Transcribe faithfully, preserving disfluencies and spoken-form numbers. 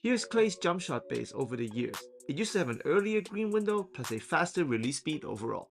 Here's Clay's Jumpshot base over the years. It used to have an earlier green window plus a faster release speed overall.